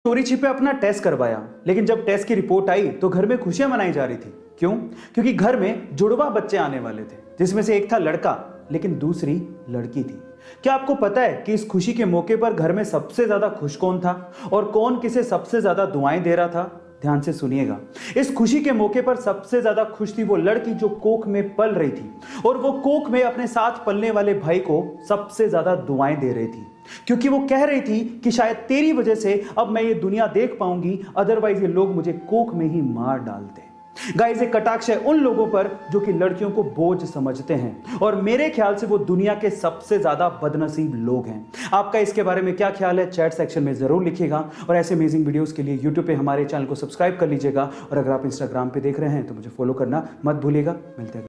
चोरी छिपे अपना टेस्ट करवाया, लेकिन जब टेस्ट की रिपोर्ट आई तो घर में खुशियां मनाई जा रही थी। क्यों? क्योंकि घर में जुड़वा बच्चे आने वाले थे, जिसमें से एक था लड़का लेकिन दूसरी लड़की थी। क्या आपको पता है कि इस खुशी के मौके पर घर में सबसे ज्यादा खुश कौन था और कौन किसे सबसे ज्यादा दुआएं दे रहा था? ध्यान से सुनिएगा। इस खुशी के मौके पर सबसे ज्यादा खुश थी वो लड़की जो कोख में पल रही थी, और वो कोख में अपने साथ पलने वाले भाई को सबसे ज्यादा दुआएं दे रही थी, क्योंकि वो कह रही थी कि शायद तेरी वजह से अब मैं ये दुनिया देख पाऊंगी, अदरवाइज ये लोग मुझे कोख में ही मार डालते। गाइस, एक कटाक्ष है उन लोगों पर जो कि लड़कियों को बोझ समझते हैं, और मेरे ख्याल से वो दुनिया के सबसे ज्यादा बदनसीब लोग हैं। आपका इसके बारे में क्या ख्याल है? चैट सेक्शन में जरूर लिखिएगा, और ऐसे अमेजिंग वीडियोस के लिए यूट्यूब पे हमारे चैनल को सब्सक्राइब कर लीजिएगा, और अगर आप इंस्टाग्राम पे देख रहे हैं तो मुझे फॉलो करना मत भूलिएगा। मिलते हैं।